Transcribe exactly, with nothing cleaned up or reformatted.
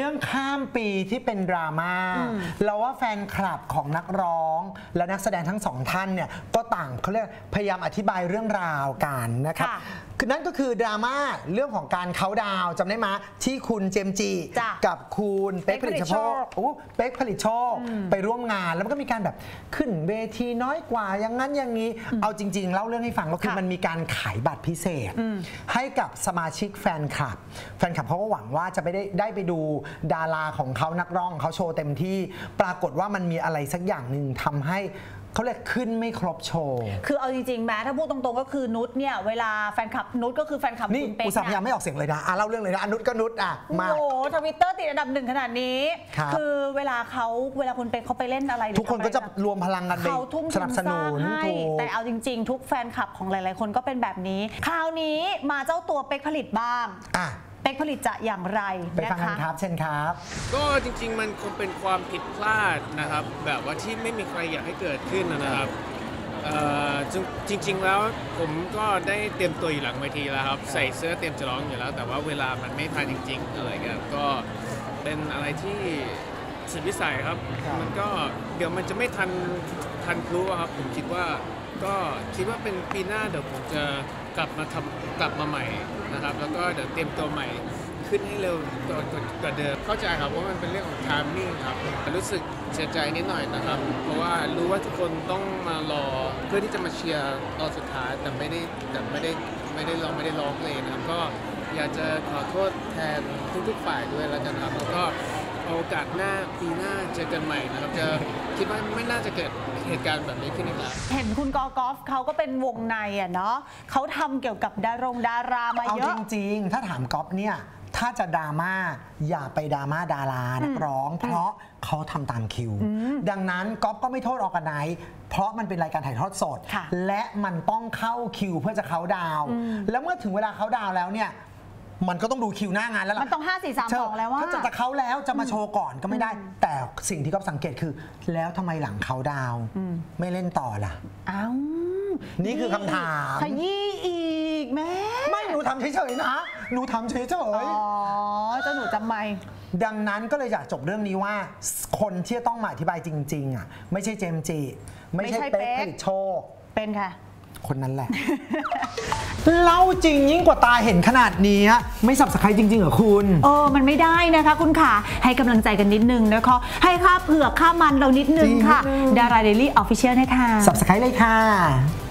รื่องข้ามปีที่เป็นดราม่าเราว่าแฟนคลับของนักร้องและนักแสดงทั้งสองท่านเนี่ยก็ต่างเขาเรียกพยายามอธิบายเรื่องราวกันนะครับคือนั่นก็คือดราม่าเรื่องของการเขาดาวจำได้ไหมที่คุณเจมส์จีกับคุณเป๊กผลิตโชคเป๊กผลิตโชคไปร่วมงานแล้วก็มีการแบบขึ้นเวทีน้อยกว่าอย่างนั้นอย่างนี้เอาจริงๆเล่าเรื่องให้ฟังก็คือมันมีการขายบัตรพิเศษให้กับสมาชิกแฟนคลับแฟนคลับเขาก็หวังว่าจะไปได้ได้ไปดูดาราของเขานักร้องเขาโชว์เต็มที่ปรากฏว่ามันมีอะไรสักอย่างหนึ่งทำให้เขาเรียกขึ้นไม่ครบโชว์คือเอาจริงๆแม้ถ้าพูดตรงๆก็คือนุชเนี่ยเวลาแฟนคลับนุชก็คือแฟนคลับคุณเป๊กนี่อุตส่าห์พยายามไม่ออกเสียงเลยนะอ่ะเล่าเรื่องเลยนะนุชก็นุชอ่ะมาโอ้โหทวิตเตอร์ติดอันดับหนึ่งขนาดนี้คือเวลาเขาเวลาคุณเป๊กเขาไปเล่นอะไรทุกคนก็จะรวมพลังกันไปสนับสนุนแต่เอาจริงๆทุกแฟนคลับของหลายๆคนก็เป็นแบบนี้คราวนี้มาเจ้าตัวเป๊กผลิตบ้างอ่ะเป๊กผลิตจะอย่างไรไปฟังกันครับเช่นครับก็จริงๆมันคงเป็นความผิดพลาดนะครับแบบว่าที่ไม่มีใครอยากให้เกิดขึ้นนะครับจริงๆแล้วผมก็ได้เตรียมตัวอยู่หลังเวทีแล้วครับใส่เสื้อเตรียมจะร้องอยู่แล้วแต่ว่าเวลามันไม่ทันจริงๆอะไรเงี้ยก็เป็นอะไรที่สุดวิสัยครับมันก็เดี๋ยวมันจะไม่ทันทันพลุครับผมคิดว่าก็คิดว่าเป็นปีหน้าเดี๋ยวผมจะกลับมาทำกลับมาใหม่นะครับแล้วก็เดี๋ยวเตรียมตัวใหม่ขึ้นให้เร็วกว่าเดิมเข้าใจครับว่ามันเป็นเรื่องของ timing ครับรู้สึกเสียใจนิดหน่อยนะครับเพราะว่ารู้ว่าทุกคนต้องมารอเพื่อที่จะมาเชียร์ตอนสุดท้ายแต่ไม่ได้แต่ไม่ได้ไม่ได้ร้องไม่ได้ร้องเลยนะครับก็อยากจะขอโทษแทนทุกๆฝ่ายด้วยแล้วกันครับแล้วก็โอกาสหน้าปีหน้าเจอกันใหม่นะครับจะคิดว่าไม่น่าจะเกิดเหตุการณ์แบบนี้ขึ้นอีกแล้วเห็นคุณกอกอล์ฟเขาก็เป็นวงในอ่ะเนาะเขาทำเกี่ยวกับดารงดารามาเยอะเอาจริงๆถ้าถามกอล์ฟเนี่ยถ้าจะดราม่าอย่าไปดราม่าดารานักร้องเพราะเขาทำตามคิวดังนั้นก๊อฟก็ไม่โทษออกกันไหนเพราะมันเป็นรายการถ่ายทอดสดและมันต้องเข้าคิวเพื่อจะเขาดาวแล้วเมื่อถึงเวลาเขาดาวแล้วเนี่ยมันก็ต้องดูคิวหน้างานแล้วล่ะมันต้องห้า สี่ สาม สองแล้วว่าถ้าจะเขาแล้วจะมาโชว์ก่อนก็ไม่ได้แต่สิ่งที่ก๊อฟสังเกตคือแล้วทำไมหลังเขาดาวไม่เล่นต่อล่ะอ้าวนี่คือคำถามขยี้อีกแม่ไม่หนูทำเฉยๆนะหนูทำเฉยๆอ๋อเจ้าหนูจำไม่ดังนั้นก็เลยอยากจบเรื่องนี้ว่าคนที่ต้องมาอธิบายจริงๆอ่ะไม่ใช่เจมส์จีไม่ใช่เป๊กผลิตโชคเป็นค่ะคนนั้นแหละเล่าจริงยิ่งกว่าตาเห็นขนาดนี้ไม่สับสไครจริงๆเหรอคุณเออมันไม่ได้นะคะคุณค่ะให้กำลังใจกันนิดนึงนะคะให้ค่าเผือกค่ามันเรานิดนึงค่ะดาราเดลี่ออฟฟิเชียลนะคะสับสไครเลยค่ะ